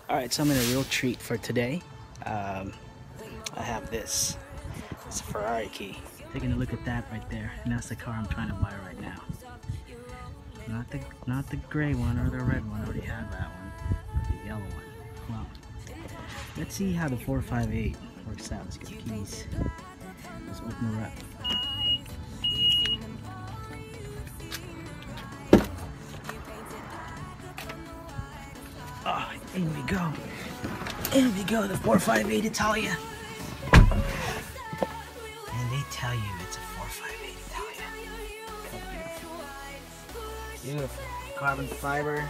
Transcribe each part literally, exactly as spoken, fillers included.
Alright, so I'm in a real treat for today. Um, I have this. It's a Ferrari key. Taking a look at that right there, and that's the car I'm trying to buy right now. Not the not the gray one or the red one. I already had that one. But the yellow one. Well, let's see how the four five eight works out. Let's get the keys. Let's open her up. Oh, in we go. In we go, the four five eight Italia. And they tell you it's a four five eight Italia. How beautiful. Beautiful. Carbon fiber.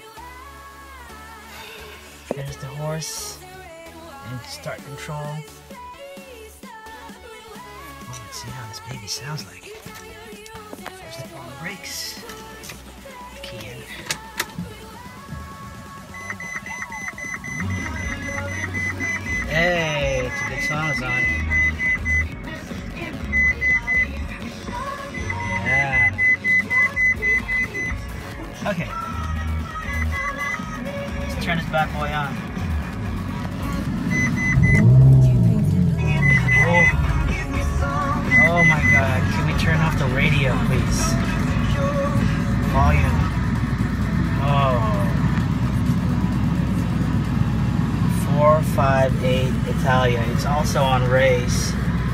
There's the horse. And start control. Oh, let's see how this baby sounds like. First up on the brakes. Key in. Hey, it's a good song it's on. Yeah. Okay. Let's turn this bad boy on. Oh. Oh my god. Can we turn off the radio, please? Volume. Oh. four five eight Italia. It's also on race.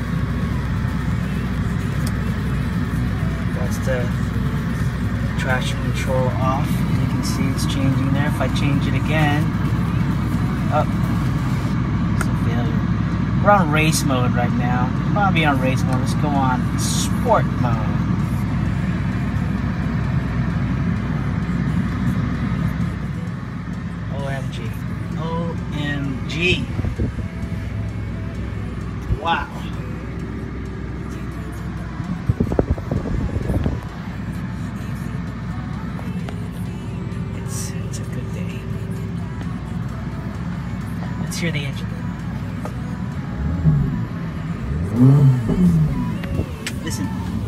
That's the traction control off. You can see it's changing there. If I change it again, oh, it's a failure. We're on race mode right now. Probably on race mode. Let's go on sport mode. O M G. O M G. Wow. It's it's a good day. Let's hear the engine. Listen.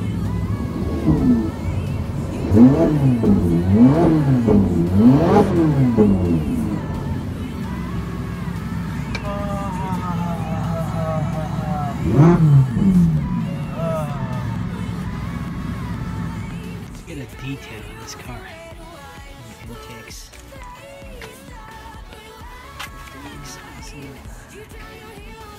Let's get a detail in this car. Intakes. Intakes.